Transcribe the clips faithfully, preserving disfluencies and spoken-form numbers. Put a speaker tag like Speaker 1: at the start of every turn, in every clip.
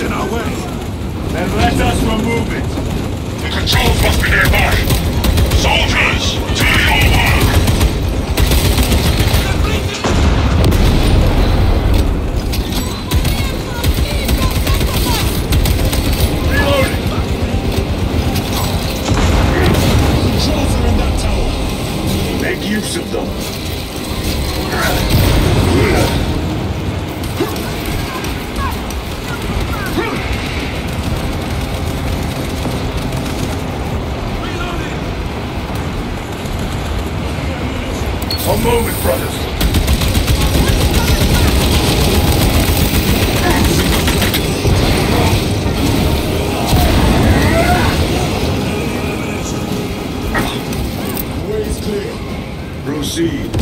Speaker 1: in our way.
Speaker 2: Then let us remove it.
Speaker 3: The controls must be nearby. Soldiers, to your work!
Speaker 2: Reloading!
Speaker 1: Controls are in that tower.
Speaker 2: Make use of them. One moment, brothers.
Speaker 1: The way is clear.
Speaker 2: Proceed.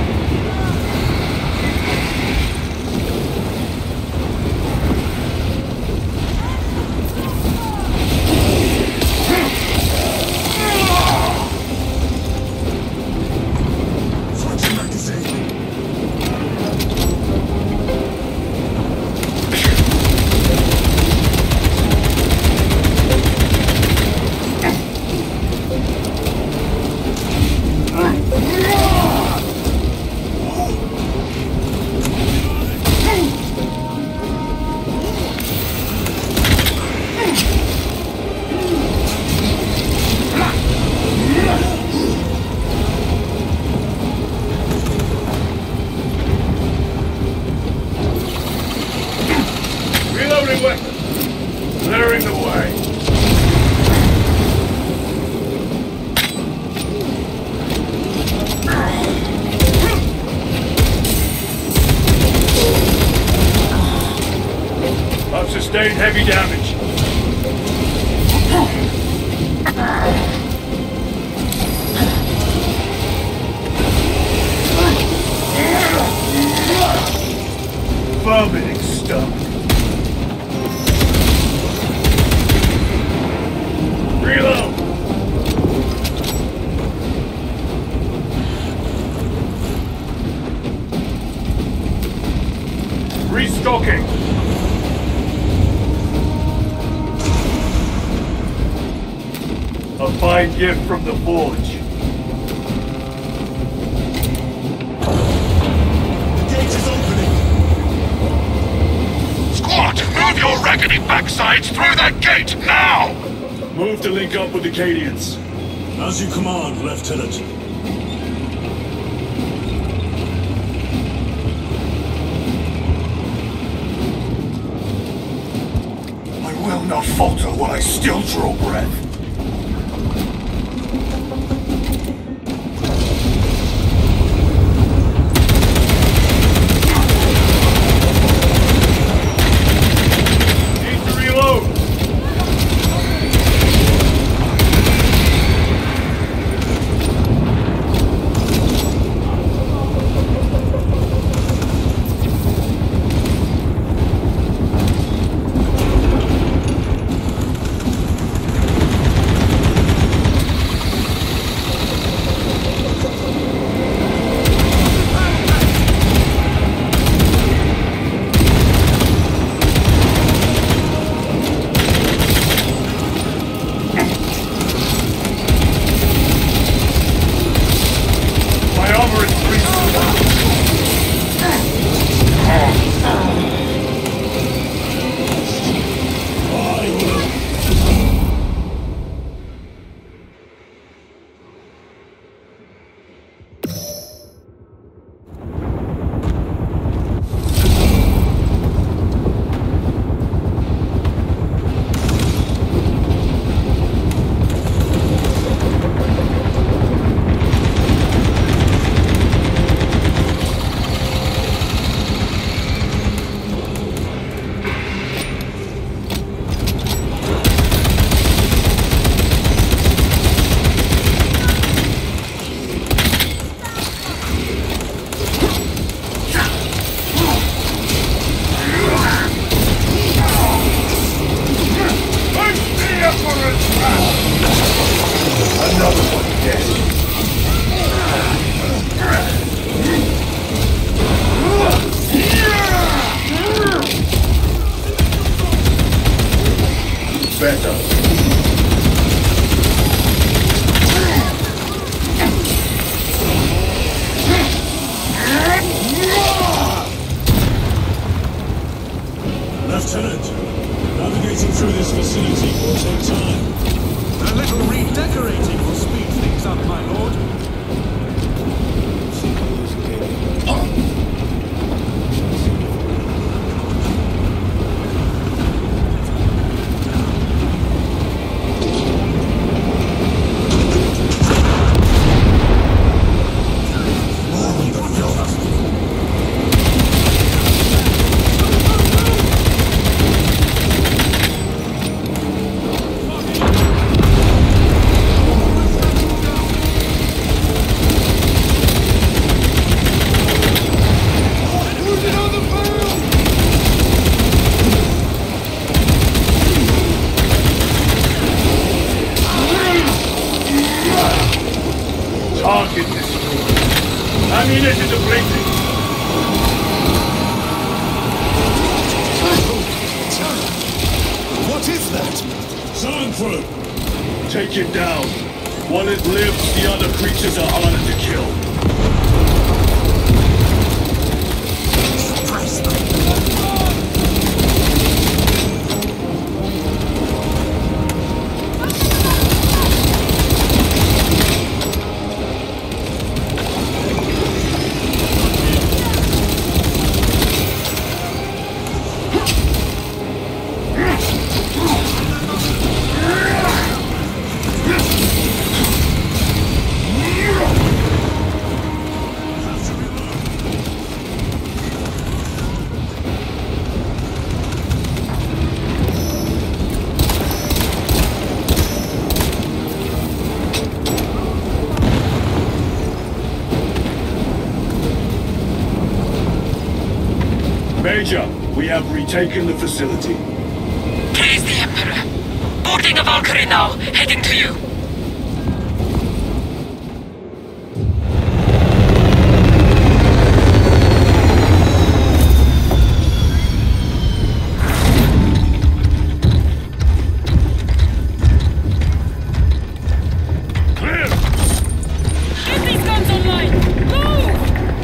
Speaker 1: Switching magazine.
Speaker 2: Reloading weapons. Clearing the way. I've sustained heavy damage. Vomiting stomach. Reload! Restocking! A fine gift from the Forge.
Speaker 1: The gate is opening.
Speaker 3: Squad, move your raggedy backsides through that gate, now!
Speaker 2: Move to link up with the Cadians.
Speaker 1: As you command, Lieutenant.
Speaker 2: I will not falter while I still draw breath. Need to reload. better.
Speaker 1: Lieutenant, navigating through this facility will take time.
Speaker 4: A little redecorating will speed things up, my lord.
Speaker 2: Target destroyed. Ammunition depleted.
Speaker 1: What is that? Soundproof!
Speaker 2: Take it down. While it lives, the other creatures are harder to kill.
Speaker 4: Suppress them.
Speaker 2: Major, we have retaken the facility.
Speaker 5: Praise the Emperor. Boarding a Valkyrie now, heading to you.
Speaker 2: Clear!
Speaker 5: Get these guns online! Move!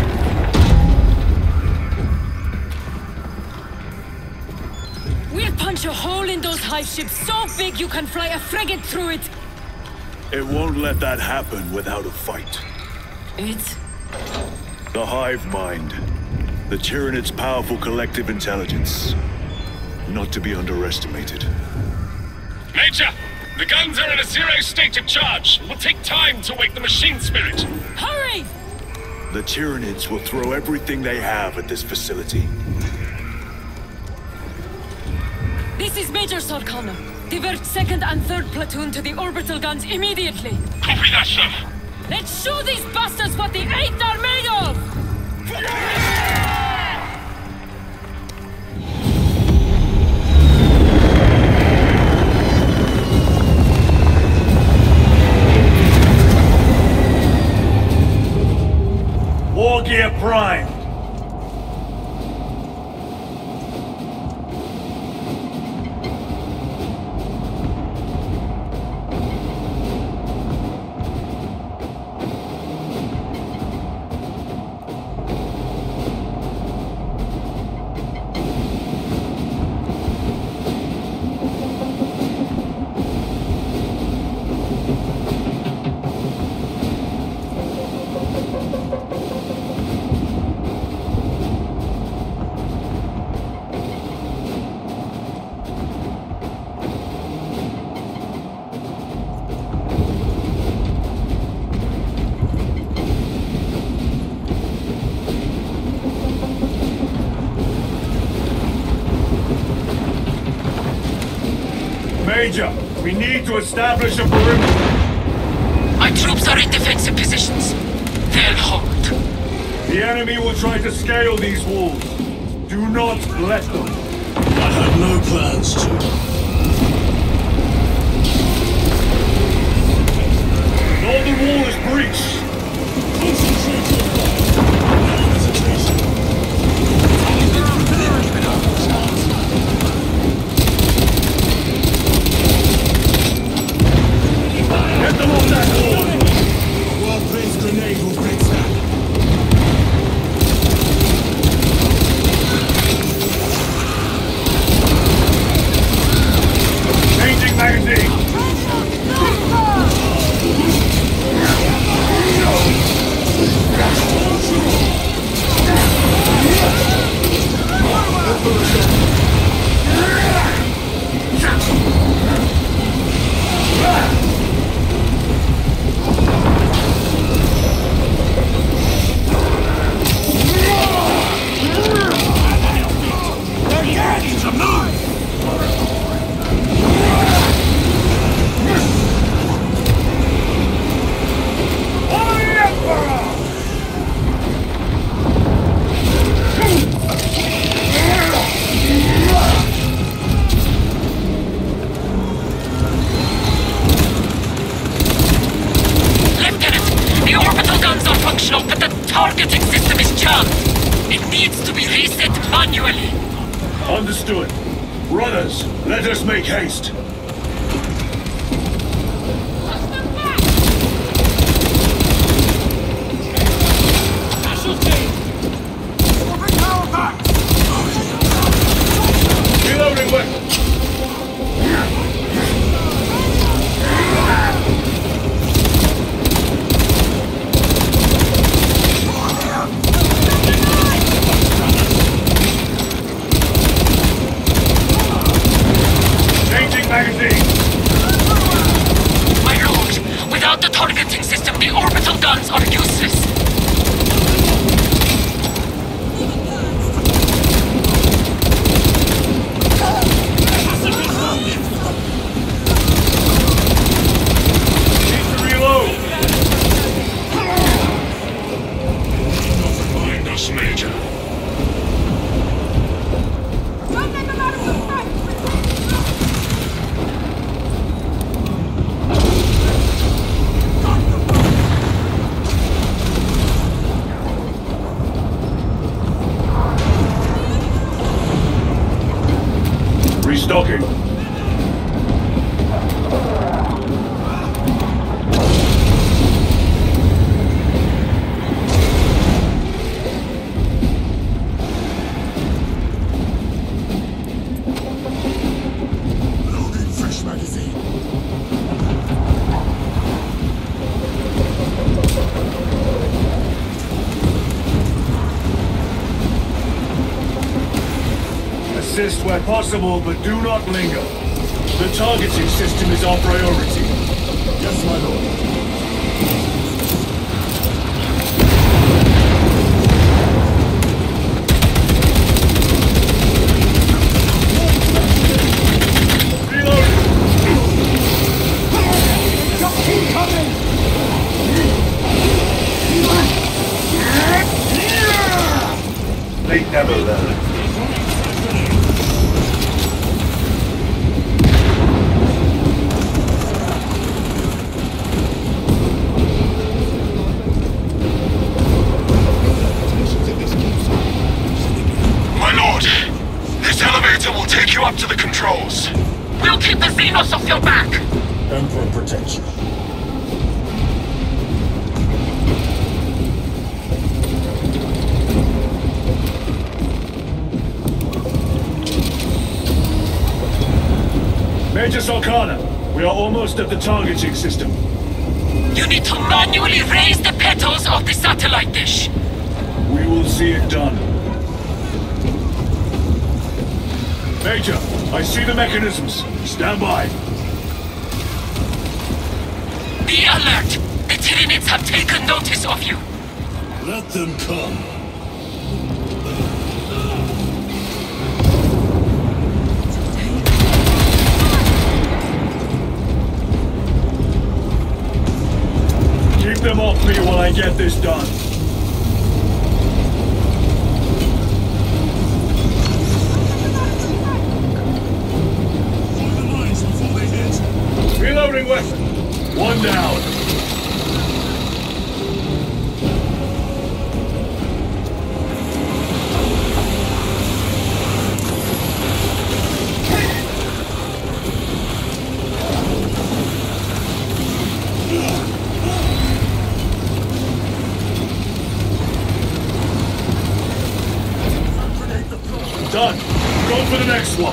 Speaker 5: We'll punch a hole in those hive ships so big you can fly a frigate through it!
Speaker 2: It won't let that happen without a fight.
Speaker 5: It's...
Speaker 2: The hive mind. The Tyranid's powerful collective intelligence. Not to be underestimated.
Speaker 3: Major, the guns are in a zero state of charge. It will take time to wake the machine spirit.
Speaker 5: Hurry!
Speaker 2: The Tyranids will throw everything they have at this facility.
Speaker 5: This is Major Sarkana. Divert second and third platoon to the orbital guns immediately.
Speaker 3: Copy that, sir.
Speaker 5: Let's show these bastards what the eighth are made of!
Speaker 2: War gear prime. Major, we need to establish a perimeter.
Speaker 5: My troops are in defensive positions. They'll hold.
Speaker 2: The enemy will try to scale these walls. Do not let them.
Speaker 1: I have no plans to.
Speaker 2: Northern wall is breached.
Speaker 1: Concentrate your fire. No hesitation.
Speaker 5: needs to be reset manually.
Speaker 2: Understood. Runners, let us make haste. Reloading weapon. Changing magazine.
Speaker 5: My lord, without the targeting system, the orbital guns are useless.
Speaker 2: Need to reload.
Speaker 3: Find us, Major.
Speaker 2: Restocking.
Speaker 1: Loading fresh magazine.
Speaker 2: Assist where possible, but do not linger. The targeting system is our priority.
Speaker 1: Yes, my lord.
Speaker 2: They never learn.
Speaker 3: My lord, this elevator will take you up to the controls.
Speaker 5: We'll keep the Xenos off your back.
Speaker 1: Emperor protect you.
Speaker 2: Major Sarkana, we are almost at the targeting system.
Speaker 5: You need to manually raise the petals of the satellite dish.
Speaker 2: We will see it done. Major, I see the mechanisms. Stand by.
Speaker 5: Be alert. The Tyranids have taken notice of you.
Speaker 1: Let them come.
Speaker 2: Keep them off me while I get this done.
Speaker 1: Find the mines before they hit.
Speaker 2: Reloading weapon. One down. Done. Go for the next one.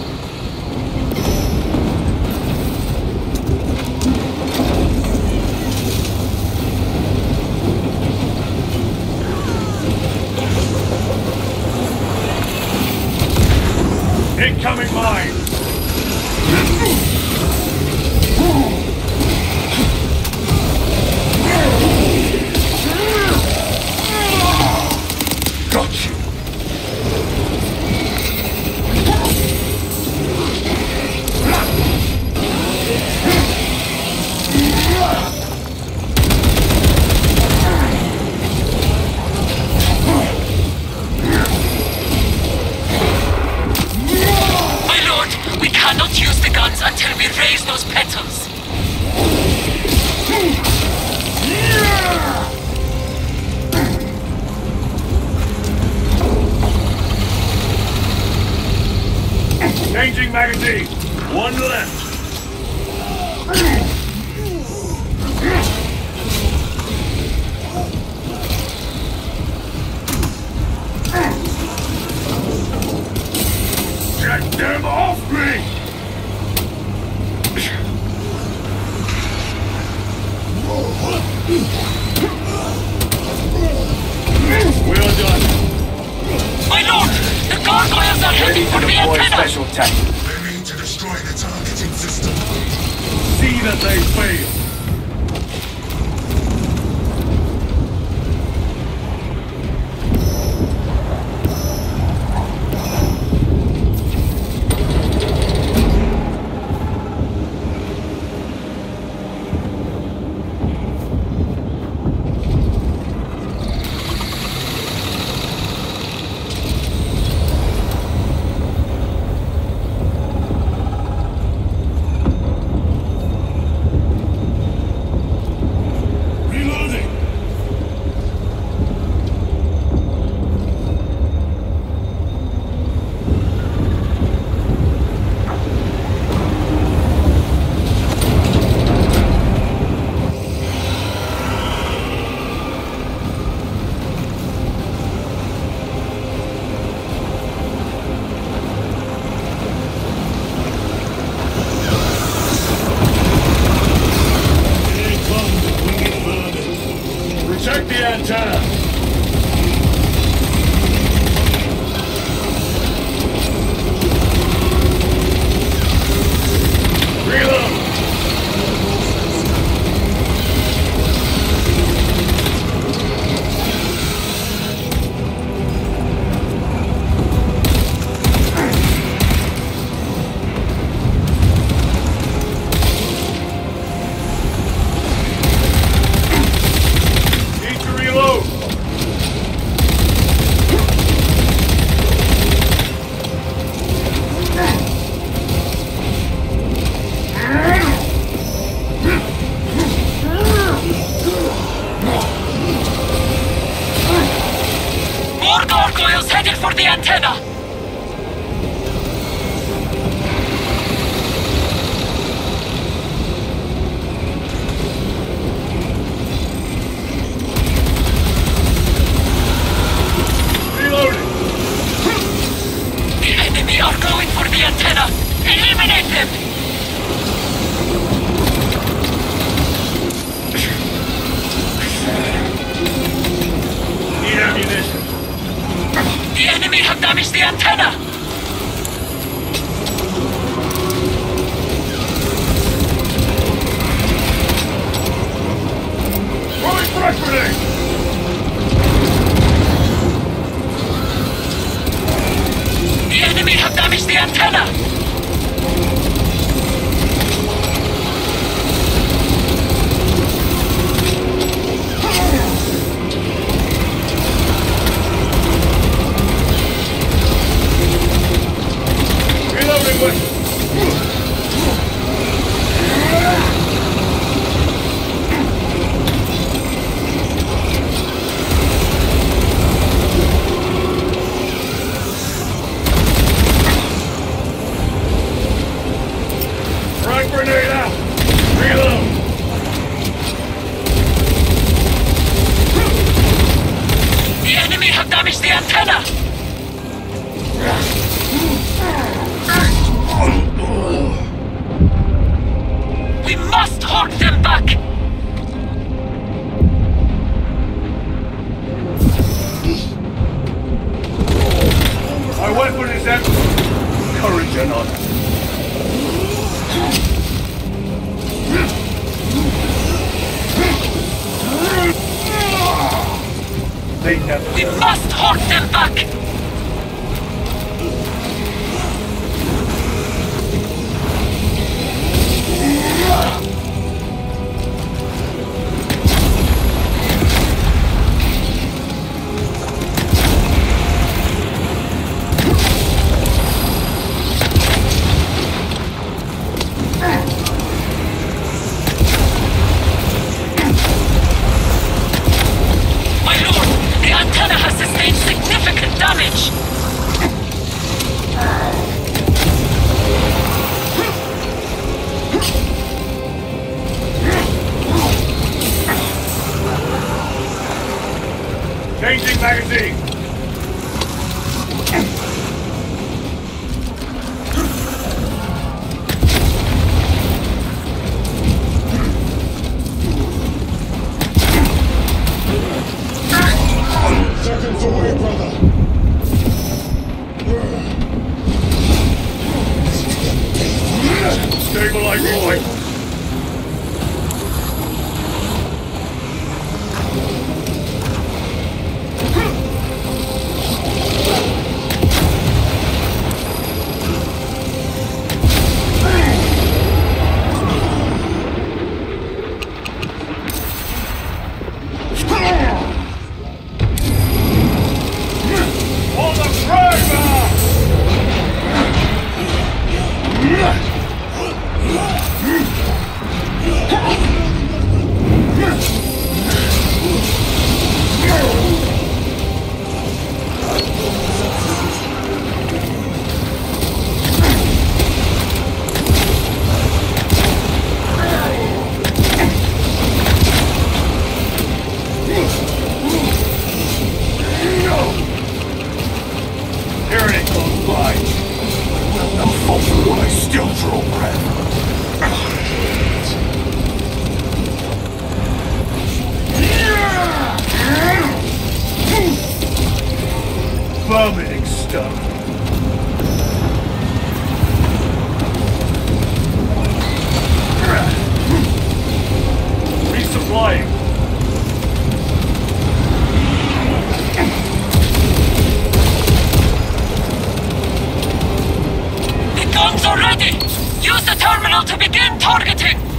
Speaker 2: Incoming mine.
Speaker 3: Got you.
Speaker 5: until we raise those petals.
Speaker 3: Changing magazine.
Speaker 2: One left.
Speaker 3: Get them off me!
Speaker 2: We are done.
Speaker 5: My lord! The gargoyles are heading for the antenna!
Speaker 3: Special tech.
Speaker 1: They need to destroy the targeting system.
Speaker 3: See that they fail.
Speaker 2: Protect the antenna! Reload!
Speaker 5: More gargoyles headed for the antenna!
Speaker 2: Reloading!
Speaker 5: The enemy are going for the antenna! Eliminate them!
Speaker 2: Need ammunition.
Speaker 5: The enemy have damaged the antenna!
Speaker 2: Throwing frag grenade!
Speaker 5: The enemy have damaged the antenna!
Speaker 3: Stabilizing rifle. Vomiting stuff. Resupplying.
Speaker 5: The guns are ready! Use the terminal to begin targeting!